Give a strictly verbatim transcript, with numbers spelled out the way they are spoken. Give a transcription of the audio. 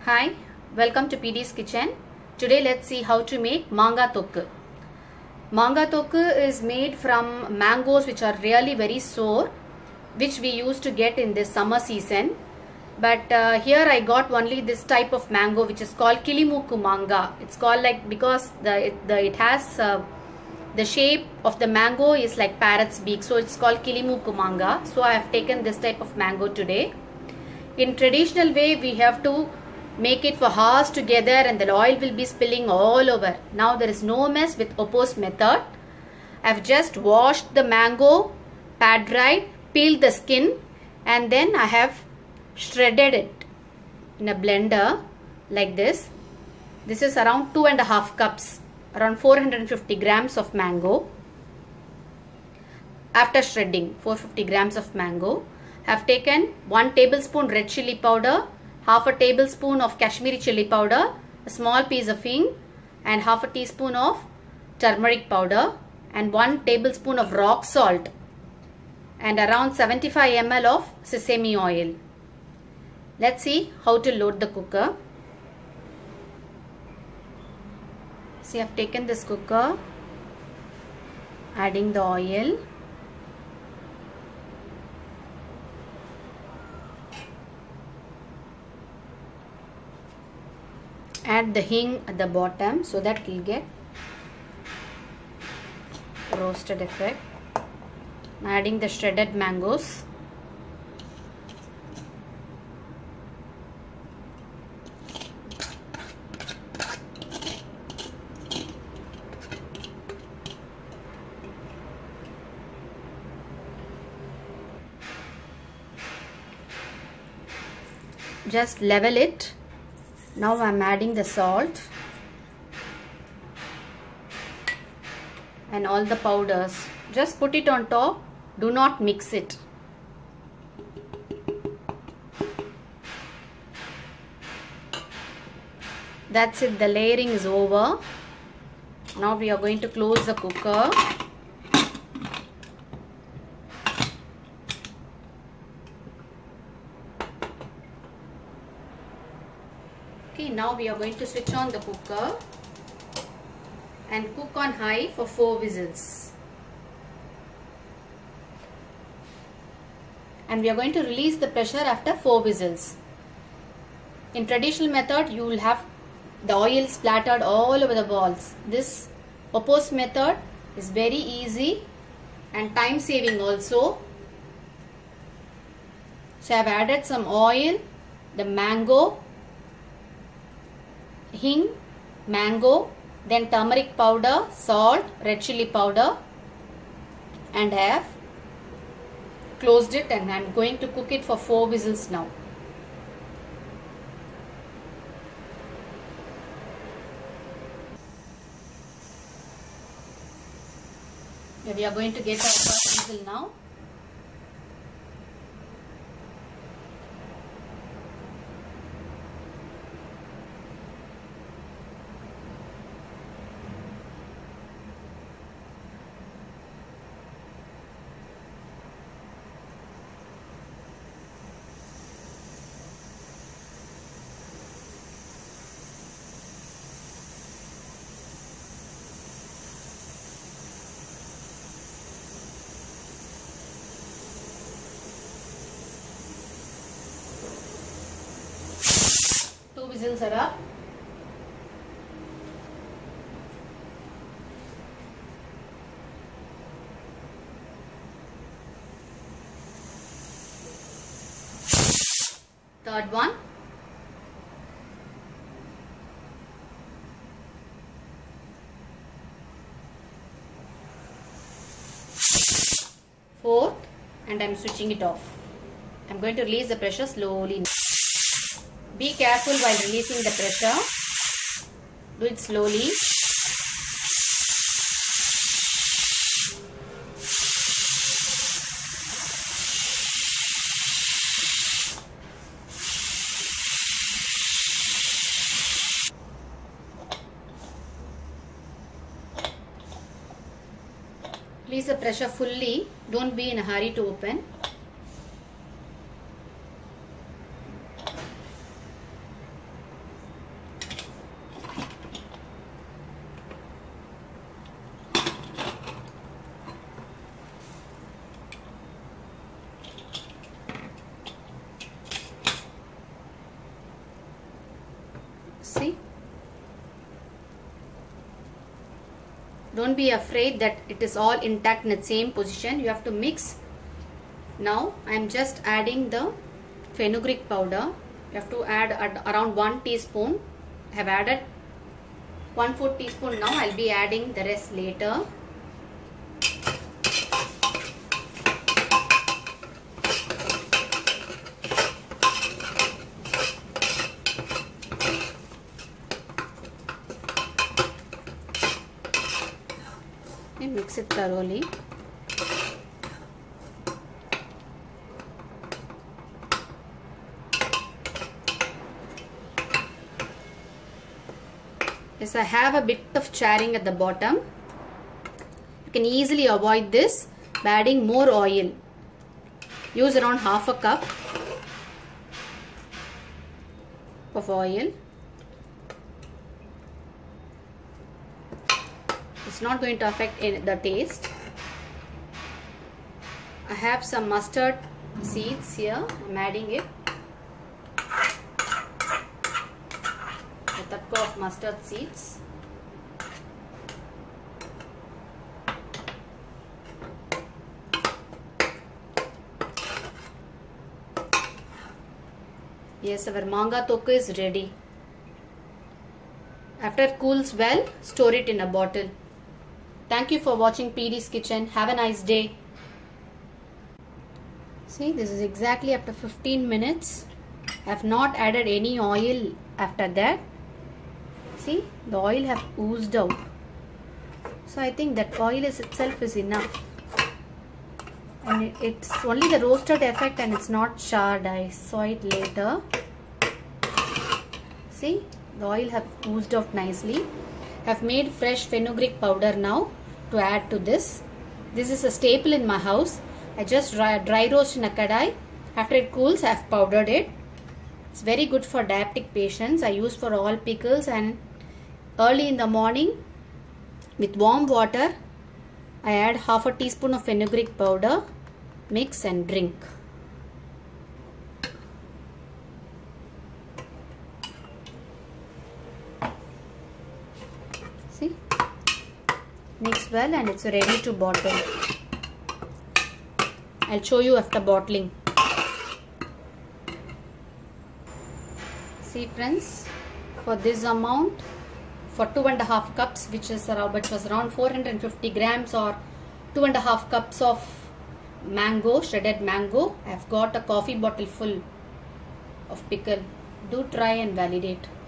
Hi, welcome to P D's Kitchen. Today let's see how to make Manga thokku. Manga thokku is made from mangoes which are really very sour, which we used to get in this summer season. But uh, here I got only this type of mango which is called Kilimukku manga. It's called like because the it, the, it has uh, the shape of the mango is like parrot's beak, so it's called Kilimukku manga. So I have taken this type of mango today. In traditional way, we have to make it for hours together and the oil will be spilling all over. Now there is no mess with opos method. I have just washed the mango, pat dried, peeled the skin, and then I have shredded it in a blender like this. This is around two and a half cups, around four hundred fifty grams of mango. After shredding, four hundred fifty grams of mango, I have taken one tablespoon red chili powder, half a tablespoon of Kashmiri chili powder, a small piece of hing, and half a teaspoon of turmeric powder, and one tablespoon of rock salt, and around seventy-five milliliters of sesame oil. Let's see how to load the cooker. See, I have taken this cooker, adding the oil. Add the hing at the bottom so that it will get roasted effect. Adding the shredded mangoes. Just level it. Now I am adding the salt and all the powders. Just put it on top. Do not mix it. That's it. The layering is over. Now we are going to close the cooker. Okay, now we are going to switch on the cooker and cook on high for four whistles. And we are going to release the pressure after four whistles. In traditional method, you will have the oil splattered all over the walls. This opposed method is very easy and time saving also. So I have added some oil, the mango, hing, mango, then turmeric powder, salt, red chili powder, and I have closed it and I am going to cook it for four whistles now. We are going to get our first whistle now. Two whistles are up. Third one. Fourth, and I am switching it off. I am going to release the pressure slowly. Be careful while releasing the pressure. Do it slowly. Release the pressure fully. Don't be in a hurry to open. Don't be afraid that it is all intact in the same position. You have to mix. Now I am just adding the fenugreek powder. You have to add around one teaspoon. I have added one fourth teaspoon now. I'll be adding the rest later. And mix it thoroughly. Yes, I have a bit of charring at the bottom. You can easily avoid this by adding more oil. Use around half a cup of oil. It's not going to affect the taste. I have some mustard seeds here. I'm adding it. A thokku of mustard seeds. Yes, our manga thokku is ready. After it cools well, store it in a bottle. Thank you for watching P D's Kitchen. Have a nice day. See, this is exactly after fifteen minutes. I have not added any oil after that. See, the oil have oozed out. So I think that oil is itself is enough. And it, it's only the roasted effect and it's not charred. I saw it later. See, the oil have oozed out nicely. I have made fresh fenugreek powder now to add to this. This is a staple in my house. I just dry, dry roast in a kadai. After it cools, I have powdered it. It's very good for diabetic patients. I use for all pickles, and early in the morning with warm water, I add half a teaspoon of fenugreek powder, mix and drink. See? Mix well and it's ready to bottle. I'll show you after bottling. See friends, for this amount, for two and a half cups, which is around, which was around four hundred fifty grams or two and a half cups of mango, shredded mango, I've got a coffee bottle full of pickle. Do try and validate.